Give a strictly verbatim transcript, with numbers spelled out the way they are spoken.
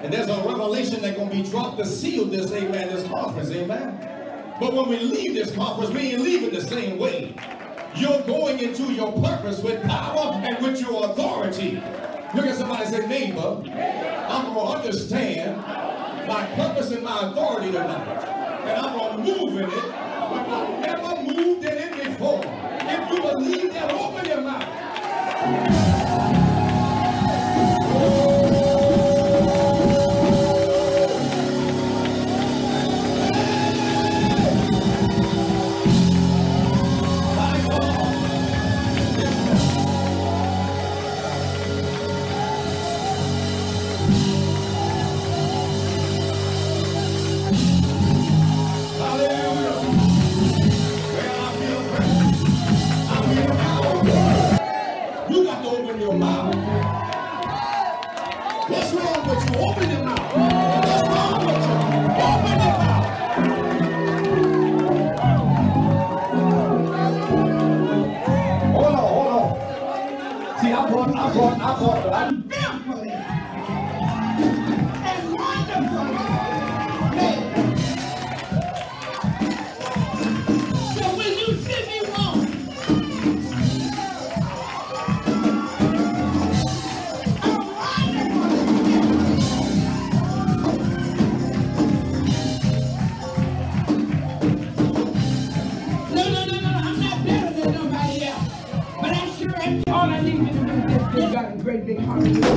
And there's a revelation that's going to be dropped to seal this, amen, this conference, amen. But when we leave this conference, we ain't leaving the same way. You're going into your purpose with power and with your authority. Look at somebody and say, neighbor, I'm going to understand my purpose and my authority tonight. And I'm going to move in it like I've never moved in it before. If you believe that, open your mouth. Your mouth. What's wrong with you? Open your mouth. What's wrong with you? Open your mouth. Hold on, hold on. See, I brought, I brought, I brought, I'm fearfully and wonderfully made. So when you see me wrong, all I need you to do is just got a great big heart.